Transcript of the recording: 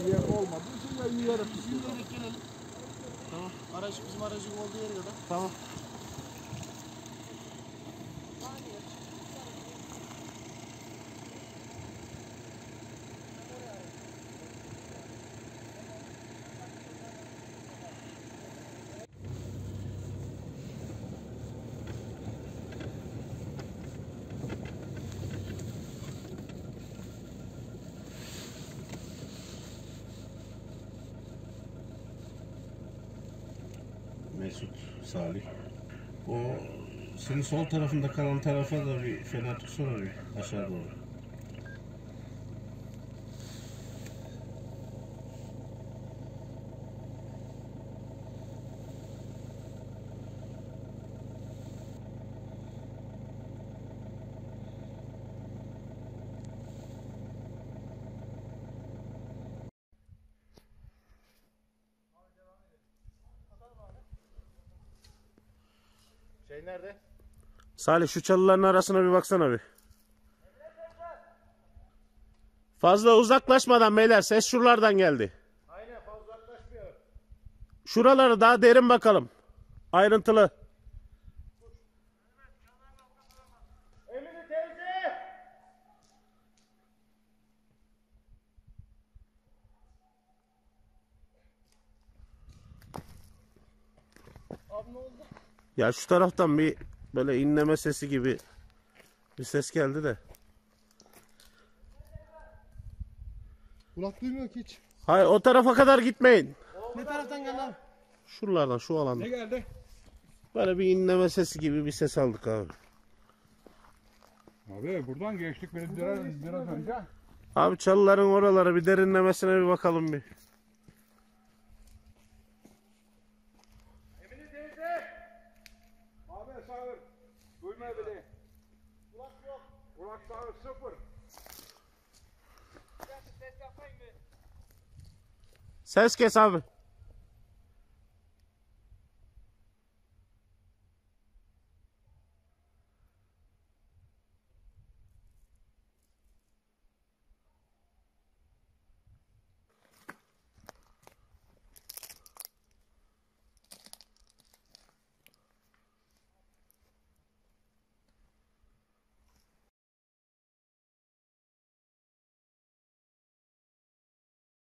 yem olmadığı için ya yiyerek tutuyor. Yürüyerek gelelim. Tamam. Araç bizim aracın olduğu yere kadar. Tamam. Mesut, Salih. O senin sol tarafında kalan tarafa da bir fener tutsana bir aşağı doğru. Şey nerede? Salih şu çalıların arasına bir baksana bir. Fazla uzaklaşmadan beyler, ses şuralardan geldi. Aynen, fazla uzaklaşmıyor. Şuraları daha derin bakalım. Ayrıntılı. Emine teyze! Abi ne oldu? Ya şu taraftan bir böyle inleme sesi gibi bir ses geldi de. Kulak duymuyor ki hiç. Hayır, o tarafa kadar gitmeyin. Ne taraftan geldi abi? Şuralardan, şu alanda. Ne geldi? Böyle bir inleme sesi gibi bir ses aldık abi. Abi buradan geçtik biraz önce. Abi çalıların oralara bir derinlemesine bir bakalım bir. Emine teyze! Abi sağır. Duymuyor bile. Kulak yok. Kulak sağır sıfır. Ses yapayım mı? Ses kes abi.